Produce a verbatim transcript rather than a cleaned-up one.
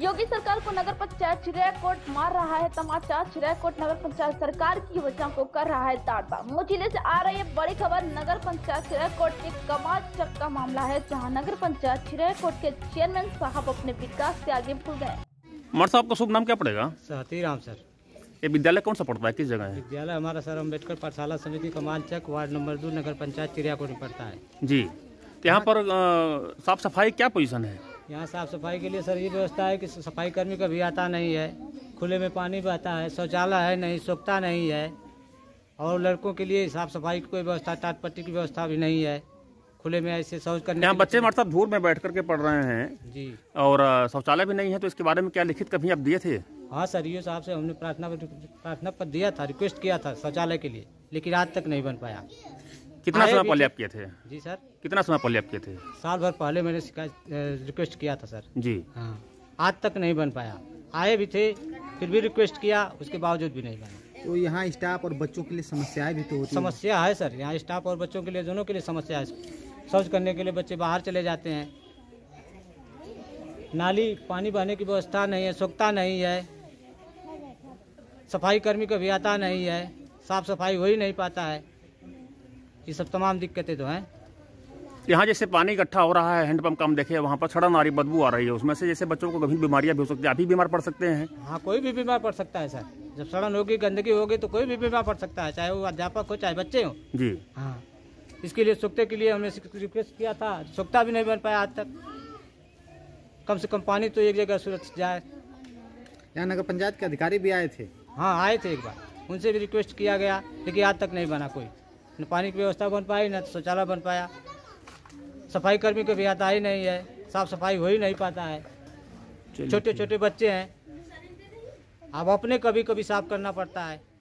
योगी सरकार को नगर पंचायत चिड़ियाकोट मार रहा है तमाचा। चिड़ियाकोट नगर पंचायत सरकार की योजना को कर रहा है ताड़पा। मऊ जिले से आ रही है बड़ी खबर। नगर पंचायत चिड़ियाकोट के कमाचक का मामला है, जहां नगर पंचायत चिड़ियाकोट के चेयरमैन साहब अपने विकास से आगे भूल गए। मर साहब का शुभ नाम क्या पड़ेगा? सहतीराम सर। ये विद्यालय कौन सा पड़ता है, किस जगह है? विद्यालय हमारा सर अम्बेडकर पाठशाला समिति कमालचक वार्ड नंबर दो नगर पंचायत चिड़ियाकोट में पड़ता है जी। तो यहाँ पर साफ सफाई क्या पोजीशन है? यहाँ साफ सफाई के लिए सर ये व्यवस्था है कि सफाई कर्मी कभी आता नहीं है, खुले में पानी बहता है, शौचालय है नहीं, सोखता नहीं है, और लड़कों के लिए साफ सफाई की कोई व्यवस्था, टाट पट्टी की व्यवस्था भी नहीं है। खुले में ऐसे शौच करने यहाँ बच्चे हमारे साथ धूल में बैठ करके पढ़ रहे हैं जी, और शौचालय भी नहीं है, तो इसके बारे में क्या लिखित कभी आप दिए थे? हाँ सर, ये साहब से हमने प्रार्थना प्रार्थना पत्र दिया था, रिक्वेस्ट किया था शौचालय के लिए, लेकिन आज तक नहीं बन पाया। कितना समय पहले आप किए थे? जी सर, कितना समय पहले आप किए थे? साल भर पहले मैंने रिक्वेस्ट किया था सर जी। हाँ, आज तक नहीं बन पाया। आए भी थे, फिर भी रिक्वेस्ट किया, उसके बावजूद भी नहीं बना। तो यहाँ स्टाफ और बच्चों के लिए समस्याएं भी तो होती हैं। समस्या है सर, यहाँ स्टाफ और बच्चों के लिए, दोनों के लिए समस्या है। शौच करने के लिए बच्चे बाहर चले जाते हैं, नाली पानी बहने की व्यवस्था नहीं है, सोखता नहीं है, सफाई कर्मी कभी आता नहीं है, साफ सफाई हो ही नहीं पाता है। ये सब तमाम दिक्कतें तो हैं। यहाँ जैसे पानी इकट्ठा हो रहा है, हैंडपंप का हम देखे, वहाँ पर सड़न आ रही, बदबू आ रही है, उसमें से जैसे बच्चों को कभी बीमारियां भी हो सकती है, आप भी बीमार पड़ सकते हैं। हाँ, कोई भी बीमार पड़ सकता है सर। जब सड़न होगी, गंदगी होगी, तो कोई भी बीमार पड़ सकता है, चाहे वो अध्यापक हो चाहे बच्चे हो जी। हाँ, इसके लिए सोखते के लिए हमने रिक्वेस्ट किया था, सोखता भी नहीं बन पाया आज तक। कम से कम पानी तो एक जगह सुरक्षित जाए। यहाँ नगर पंचायत के अधिकारी भी आए थे? हाँ, आए थे एक बार, उनसे भी रिक्वेस्ट किया गया, लेकिन आज तक नहीं बना कोई। न पानी की व्यवस्था बन पाई, न शौचालय बन पाया, सफाई कर्मी को भी आता ही नहीं है, साफ सफाई हो ही नहीं पाता है। छोटे छोटे बच्चे हैं, अब अपने कभी कभी साफ करना पड़ता है।